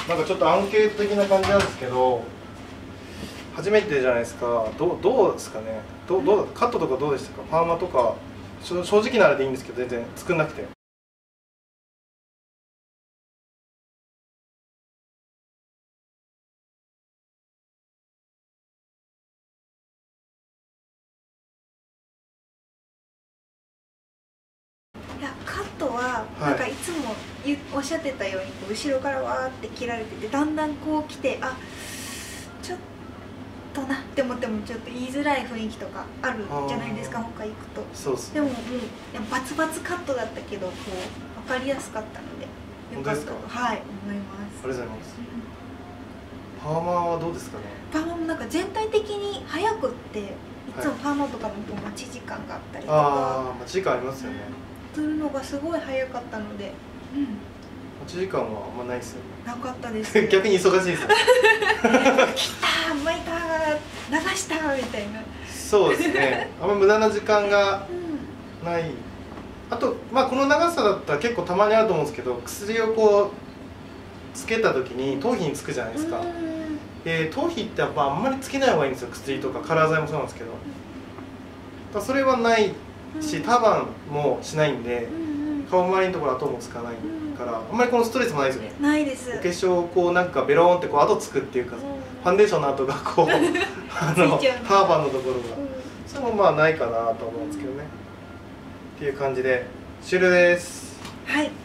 なんかちょっとアンケート的な感じなんですけど、初めてじゃないですか。どうですかね。カットとかどうでしたか。パーマとか正直なあれでいいんですけど、全然作んなくて。 いや、カットはなんかいつもおっしゃってたように後ろからわーって切られてて、だんだんこう来て、あ、ちょっとなって思ってもちょっと言いづらい雰囲気とかあるじゃないですか、他行くと。 そうですね。 でももうバツバツカットだったけど、こう分かりやすかったのでよかったと、はい、思います。 ありがとうございます。パーマはどうですかね。 パーマもなんか全体的に早くって、いつもパーマとかもこう待ち時間があったりとか、 待ち時間ありますよね。 するのがすごい早かったので、 待ち時間はあんまないですよね。 なかったです、ね。 逆に忙しいですよね。 切った巻いた流したみたいな。 そうですね。あんま無駄な時間がない。あとこの長さだったら結構たまにあると思うんですけど、薬をこうつけた時に頭皮につくじゃないですか。頭皮ってやっぱあんまりつけない方がいいんですよ。薬とかカラー剤もそうなんですけど、それはないし、束もしないんで、顔周りのところ後もつかないから、あんまりこのストレスもないですよね。 ないです。 お化粧こうなんかベローンってこう後つくっていうか、ファンデーションの後がこうターバンのところが、それもないかなと思うんですけどね。っていう感じで終了です。 はい。